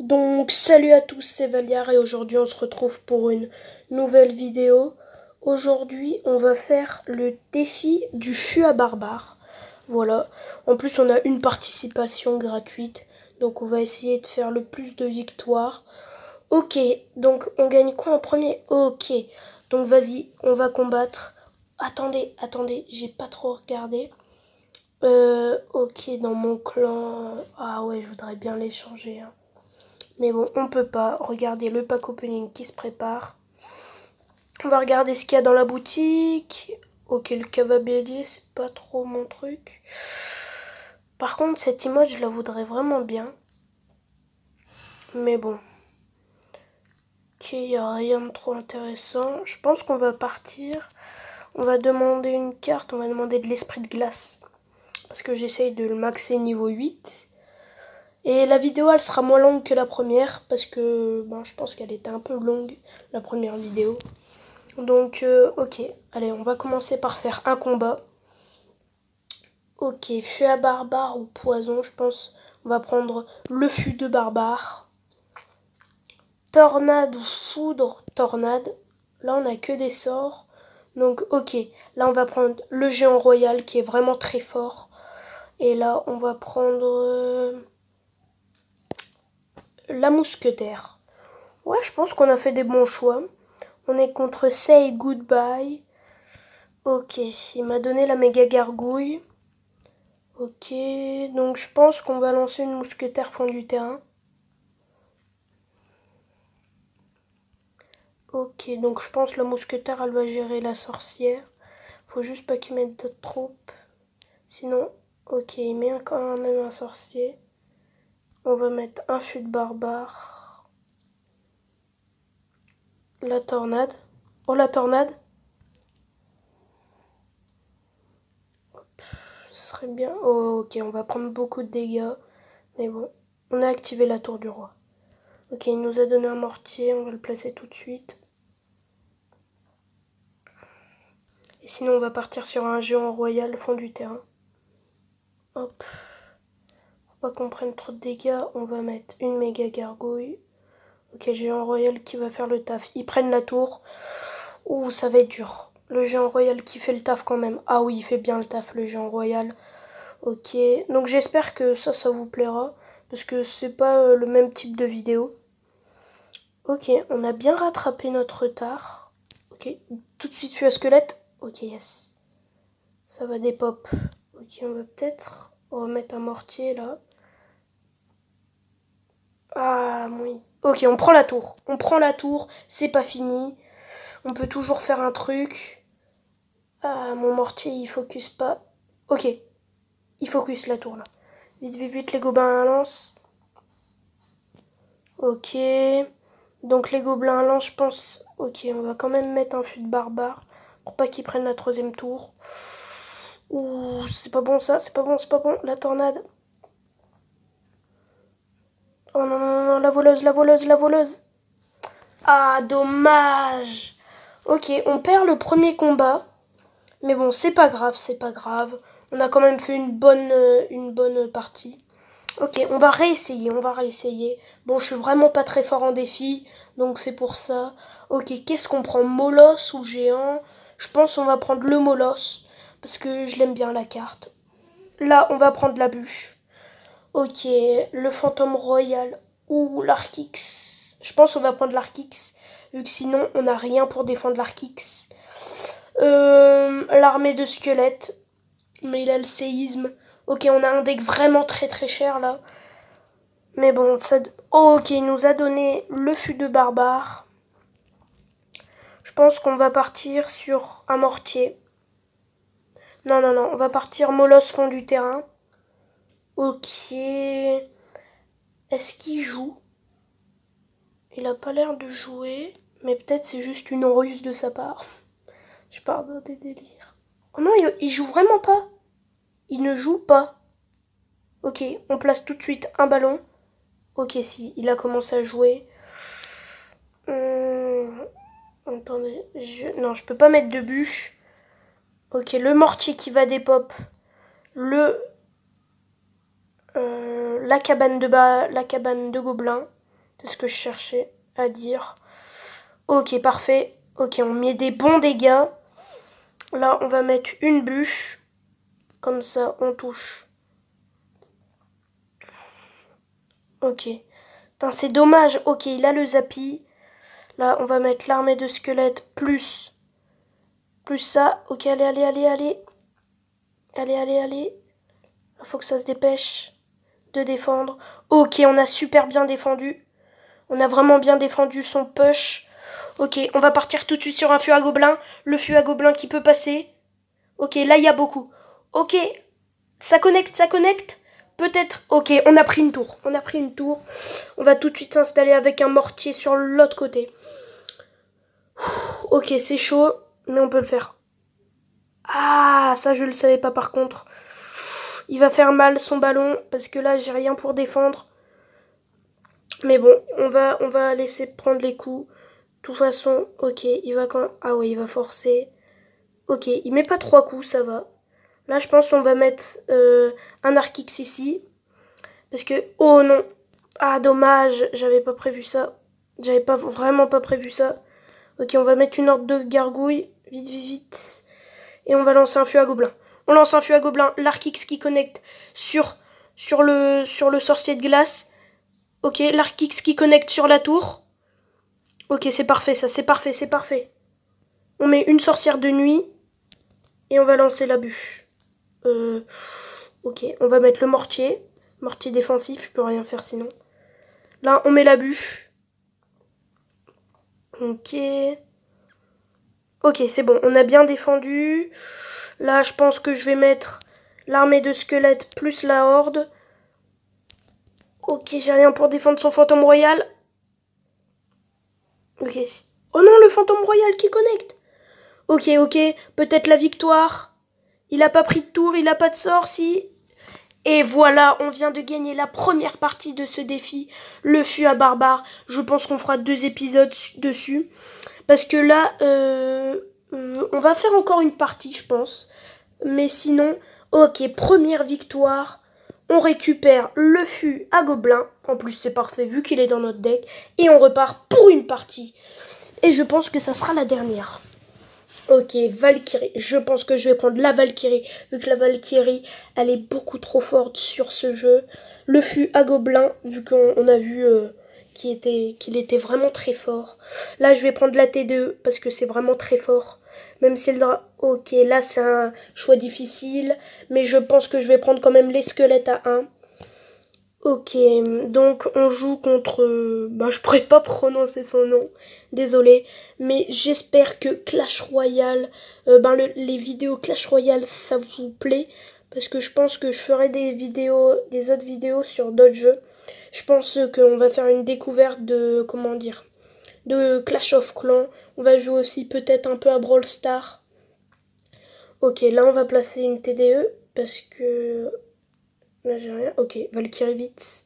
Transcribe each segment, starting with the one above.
Donc salut à tous, c'est Valiar et aujourd'hui on se retrouve pour une nouvelle vidéo. Aujourd'hui on va faire le défi du fût à barbare. Voilà, en plus on a une participation gratuite, donc on va essayer de faire le plus de victoires. Ok, donc on gagne quoi en premier? Ok, donc vas-y, on va combattre. Attendez, j'ai pas trop regardé. Ok, dans mon clan... Ah ouais, je voudrais bien l'échanger, hein. Mais bon, on peut pas. Regardez le pack opening qui se prépare. On va regarder ce qu'il y a dans la boutique. Ok, le cavabellier, c'est pas trop mon truc. Par contre, cette image, je la voudrais vraiment bien. Mais bon. Ok, il n'y a rien de trop intéressant. Je pense qu'on va partir. On va demander une carte. On va demander de l'esprit de glace. Parce que j'essaye de le maxer niveau 8. Et la vidéo, elle sera moins longue que la première. Parce que je pense qu'elle était un peu longue, la première vidéo. Donc, ok. Allez, on va commencer par faire un combat. Ok, fût à barbare ou poison, je pense. On va prendre le fût de barbare. Tornade ou foudre, tornade. Là, on a que des sorts. Donc, ok. Là, on va prendre le géant royal qui est vraiment très fort. Et là, on va prendre la mousquetaire. Ouais, je pense qu'on a fait des bons choix. On est contre Say Goodbye. Ok, il m'a donné la méga gargouille. Ok, donc je pense qu'on va lancer une mousquetaire fond du terrain. Ok, donc je pense que la mousquetaire, elle va gérer la sorcière. Faut juste pas qu'il mette d'autres troupes. Sinon, ok, il met quand même un sorcier. On va mettre un fût de barbare. La tornade. Oh, la tornade. Ce serait bien. Oh, ok, on va prendre beaucoup de dégâts. Mais bon, on a activé la tour du roi. Ok, il nous a donné un mortier, on va le placer tout de suite. Et sinon, on va partir sur un géant royal fond du terrain. Hop. Pour pas qu'on prenne trop de dégâts, on va mettre une méga gargouille. Ok, géant royal qui va faire le taf. Ils prennent la tour. Ouh, ça va être dur. Le géant royal qui fait le taf quand même. Ah oui, il fait bien le taf, le géant royal. Ok, donc j'espère que ça vous plaira. Parce que c'est pas le même type de vidéo. Ok, on a bien rattrapé notre retard. Ok, tout de suite, je suis à squelette. Ok, yes. Ça va des pop. Ok, on va peut-être remettre un mortier là. Ah, oui. Ok, on prend la tour. On prend la tour, c'est pas fini. On peut toujours faire un truc. Ah, mon mortier, il focus pas. Ok, il focus la tour là. Vite, vite, vite, les gobelins à lance. Ok. Donc les gobelins à lance, je pense... Ok, on va quand même mettre un fût de barbare. Pour pas qu'ils prennent la troisième tour. Ouh, c'est pas bon ça, c'est pas bon, c'est pas bon. La tornade. Oh non, non, non, la voleuse, la voleuse, la voleuse. Ah, dommage. Ok, on perd le premier combat. Mais bon, c'est pas grave, c'est pas grave. On a quand même fait une bonne partie. Ok, on va réessayer, on va réessayer. Bon, je suis vraiment pas très fort en défi, donc c'est pour ça. Ok, qu'est-ce qu'on prend? Molosse ou géant? Je pense qu'on va prendre le molosse, parce que je l'aime bien la carte. Là, on va prendre la bûche. Ok, le fantôme royal ou l'Arkix. Je pense qu'on va prendre l'Arkix, vu que sinon on n'a rien pour défendre l'Arkix. L'armée de squelettes, mais il a le séisme. Ok, on a un deck vraiment très très cher là. Mais bon, ça... ok, il nous a donné le fût de barbare. Je pense qu'on va partir sur un mortier. Non, non, non, on va partir molosse fond du terrain. Ok. Est-ce qu'il joue? Il a pas l'air de jouer. Mais peut-être c'est juste une ruse de sa part. Je pars dans des délires. Oh non, il joue vraiment pas. Il ne joue pas. Ok, on place tout de suite un ballon. Ok, si, il a commencé à jouer. Attendez, non, je peux pas mettre de bûche. Ok, le mortier qui va des pop. La cabane de gobelins. C'est ce que je cherchais à dire. Ok, parfait. Ok, on met des bons dégâts. Là, on va mettre une bûche. Comme ça, on touche. Ok. Putain, c'est dommage. Ok, il a le Zappy. Là, on va mettre l'armée de squelettes plus ça. Ok, allez, allez, allez, allez. Allez, allez, allez. Il faut que ça se dépêche de défendre. Ok, on a super bien défendu. On a vraiment bien défendu son push. Ok, on va partir tout de suite sur un feu à gobelins. Le feu à gobelins qui peut passer. Ok, là, il y a beaucoup. Ok, ça connecte, ça connecte. Peut-être. Ok, on a pris une tour. On a pris une tour. On va tout de suite s'installer avec un mortier sur l'autre côté. Ok, c'est chaud, mais on peut le faire. Ah, ça, je le savais pas par contre. Il va faire mal son ballon, parce que là, j'ai rien pour défendre. Mais bon, on va laisser prendre les coups. De toute façon, ok, il va quand... Ah ouais, il va forcer. Ok, il met pas 3 coups, ça va. Là, je pense qu'on va mettre un Archix ici. Parce que... Oh non. Ah, dommage, j'avais pas prévu ça. J'avais pas vraiment pas prévu ça. Ok, on va mettre une horde de gargouilles. Vite, vite, vite. Et on va lancer un feu à gobelins. On lance un feu à gobelins. L'Archix qui connecte sur le sorcier de glace. Ok, l'Archix qui connecte sur la tour. Ok, c'est parfait ça, c'est parfait, c'est parfait. On met une sorcière de nuit. Et on va lancer la bûche. Ok, on va mettre le mortier. Mortier défensif, je peux rien faire sinon. Là, on met la bûche. Ok. Ok, c'est bon, on a bien défendu. Là, je pense que je vais mettre l'armée de squelettes plus la horde. Ok, j'ai rien pour défendre son fantôme royal. Ok. Oh non, le fantôme royal qui connecte. Ok, ok, peut-être la victoire. Il a pas pris de tour, il a pas de sort, si. Et voilà, on vient de gagner la première partie de ce défi, le fût à barbare. Je pense qu'on fera 2 épisodes dessus. Parce que là, on va faire encore une partie, je pense. Mais sinon, ok, première victoire. On récupère le fût à gobelins. En plus, c'est parfait vu qu'il est dans notre deck. Et on repart pour une partie. Et je pense que ça sera la dernière. Ok, Valkyrie. Je pense que je vais prendre la Valkyrie. Vu que la Valkyrie, elle est beaucoup trop forte sur ce jeu. Le fût à gobelins, vu qu'on a vu qu'il était vraiment très fort. Là, je vais prendre la T2 parce que c'est vraiment très fort. Même si le ok, là, c'est un choix difficile. Mais je pense que je vais prendre quand même les squelettes à 1. Ok, donc on joue contre... je pourrais pas prononcer son nom, désolé, mais j'espère que Clash Royale, les vidéos Clash Royale, ça vous plaît, parce que je pense que je ferai des autres vidéos sur d'autres jeux. Je pense qu'on va faire une découverte de, comment dire, de Clash of Clans. On va jouer aussi peut-être un peu à Brawl Stars. Ok, là on va placer une TDE, parce que... Là j'ai rien. Ok, Valkyrie vite.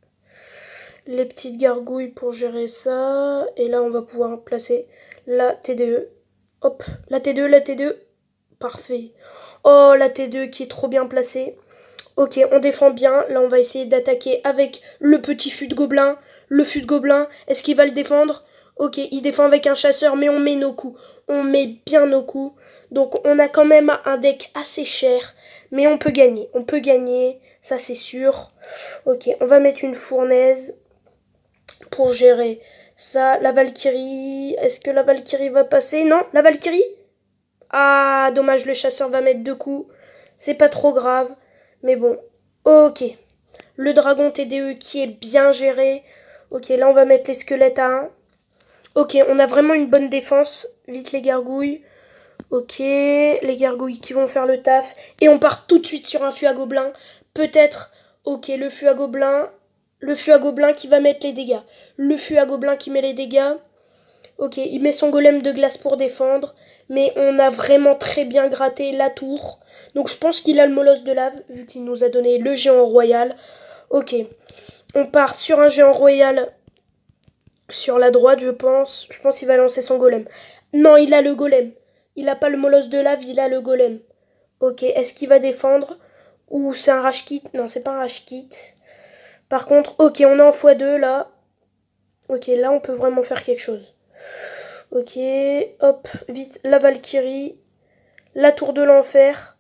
Les petites gargouilles pour gérer ça. Et là, on va pouvoir placer la T2. Hop, la T2, la T2. Parfait. Oh, la T2 qui est trop bien placée. Ok, on défend bien. Là, on va essayer d'attaquer avec le petit fût de gobelin. Le fût de gobelin, est-ce qu'il va le défendre? Ok, il défend avec un chasseur, mais on met nos coups. On met bien nos coups. Donc, on a quand même un deck assez cher. Mais on peut gagner. On peut gagner, ça c'est sûr. Ok, on va mettre une fournaise pour gérer ça. La Valkyrie, est-ce que la Valkyrie va passer? Non, la Valkyrie? Ah, dommage, le chasseur va mettre 2 coups. C'est pas trop grave. Mais bon, ok. Le dragon TDE qui est bien géré. Ok, là on va mettre les squelettes à 1. Ok, on a vraiment une bonne défense. Vite les gargouilles. Ok, les gargouilles qui vont faire le taf. Et on part tout de suite sur un fût à gobelins. Peut-être, ok, le fût à gobelins. Le fût à gobelins qui va mettre les dégâts. Le fût à gobelins qui met les dégâts. Ok, il met son golem de glace pour défendre. Mais on a vraiment très bien gratté la tour. Donc je pense qu'il a le molosse de lave, vu qu'il nous a donné le géant royal. Ok, on part sur un géant royal sur la droite, je pense. Je pense qu'il va lancer son golem. Non, il a le golem. Il n'a pas le molosse de lave, il a le golem. Ok, est-ce qu'il va défendre? Ou c'est un rage kit? Non, c'est pas un rage kit. Par contre, ok, on est en x2 là. Ok, là on peut vraiment faire quelque chose. Ok, hop, vite, la Valkyrie. La tour de l'enfer.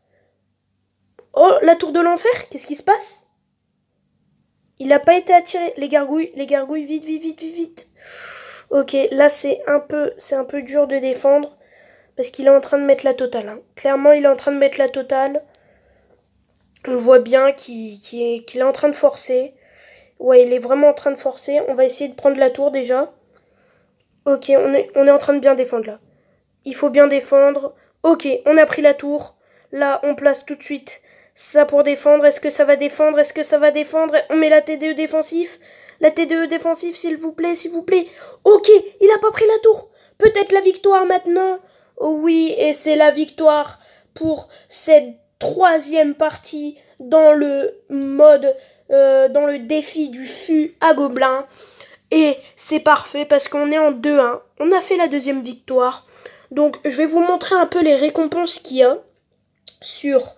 Oh, la tour de l'enfer, qu'est-ce qui se passe? Il n'a pas été attiré. Les gargouilles, vite, vite, vite, vite, vite. Ok, là c'est un peu dur de défendre. Parce qu'il est en train de mettre la totale. Hein. Clairement, il est en train de mettre la totale. On voit bien qu'il est en train de forcer. Ouais, il est vraiment en train de forcer. On va essayer de prendre la tour déjà. Ok, on est en train de bien défendre là. Il faut bien défendre. Ok, on a pris la tour. Là, on place tout de suite ça pour défendre. Est-ce que ça va défendre? Est-ce que ça va défendre? On met la TDE défensif. La TDE défensif, s'il vous plaît, s'il vous plaît. Ok, il a pas pris la tour. Peut-être la victoire maintenant. Oh oui, et c'est la victoire pour cette troisième partie dans le mode, dans le défi du fût à gobelins. Et c'est parfait parce qu'on est en 2-1. On a fait la deuxième victoire. Donc je vais vous montrer un peu les récompenses qu'il y a sur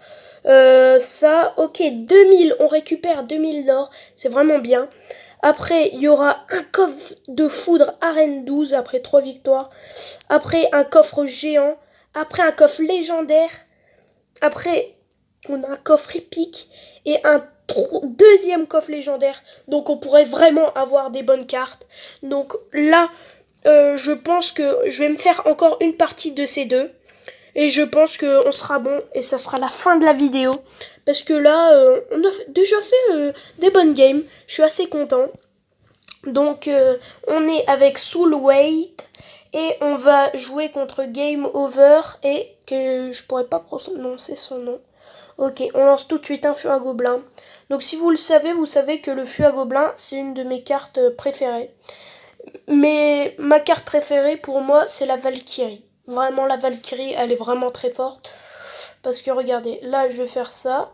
ça. Ok, 2000, on récupère 2000 d'or, c'est vraiment bien. Après, il y aura un coffre de foudre arène 12 après 3 victoires. Après, un coffre géant. Après, un coffre légendaire. Après, on a un coffre épique et un deuxième coffre légendaire. Donc, on pourrait vraiment avoir des bonnes cartes. Donc là, je pense que je vais me faire encore une partie de ces deux. Et je pense qu'on sera bon et ça sera la fin de la vidéo. Parce que là, on a déjà fait des bonnes games. Je suis assez content. Donc, on est avec Soulweight. Et on va jouer contre Game Over. Et que je pourrais pas prononcer son nom. Ok, on lance tout de suite un fût à gobelins. Donc si vous le savez, vous savez que le fût à gobelins, c'est une de mes cartes préférées. Mais ma carte préférée pour moi, c'est la Valkyrie. Vraiment, la Valkyrie, elle est vraiment très forte. Parce que regardez, là, je vais faire ça.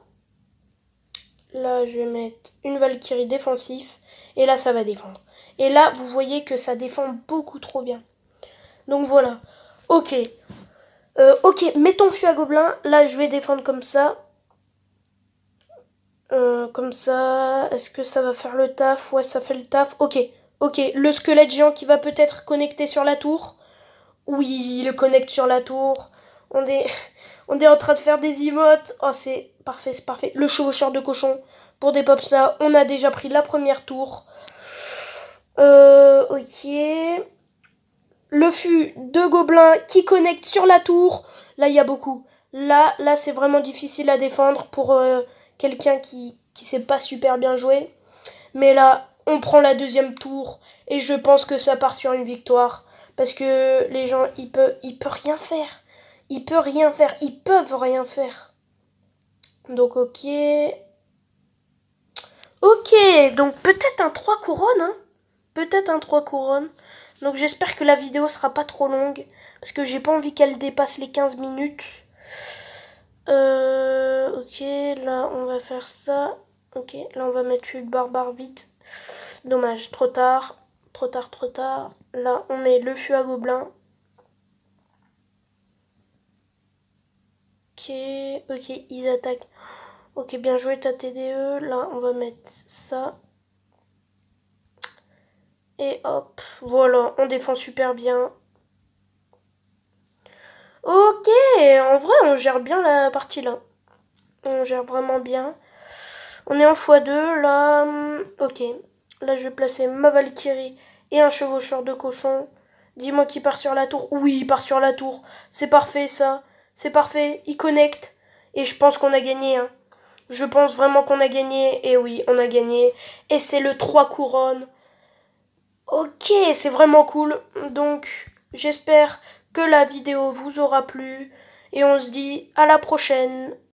Là, je vais mettre une Valkyrie défensif. Et là, ça va défendre. Et là, vous voyez que ça défend beaucoup trop bien. Donc voilà. Ok. Ok, mettons fût à gobelins. Là, je vais défendre comme ça. Comme ça. Est-ce que ça va faire le taf? Ouais, ça fait le taf. Ok. Ok, le squelette géant qui va peut-être connecter sur la tour. Oui, il le connecte sur la tour. On est, on est en train de faire des emotes. Oh, c'est parfait, c'est parfait. Le chevaucheur de cochon pour des pop ça. On a déjà pris la première tour. Ok. Le fût de gobelins qui connecte sur la tour. Là, il y a beaucoup. Là, c'est vraiment difficile à défendre pour quelqu'un qui sait pas super bien jouer. Mais là, on prend la deuxième tour et je pense que ça part sur une victoire. Parce que les gens, ils peuvent rien faire. Ils peuvent rien faire. Ils peuvent rien faire. Donc, ok. Ok, donc peut-être un 3 couronnes. Hein. Peut-être un 3 couronnes. Donc j'espère que la vidéo sera pas trop longue. Parce que j'ai pas envie qu'elle dépasse les 15 minutes. Ok, là on va faire ça. Ok, là on va mettre une barbare vite. Dommage, trop tard. Trop tard, trop tard. Là on met le fût à gobelins. Ok, ok, ils attaquent. Ok, bien joué ta TDE. Là on va mettre ça. Et hop, voilà, on défend super bien. Ok, en vrai, on gère bien la partie là. On gère vraiment bien. On est en x2, là. Ok, là je vais placer ma Valkyrie et un chevaucheur de cochon. Dis-moi qui part sur la tour. Oui, il part sur la tour. C'est parfait ça. C'est parfait, il connecte. Et je pense qu'on a gagné. Hein. Je pense vraiment qu'on a gagné. Et oui, on a gagné. Et c'est le 3 couronnes. Ok, c'est vraiment cool. Donc, j'espère que la vidéo vous aura plu. Et on se dit à la prochaine.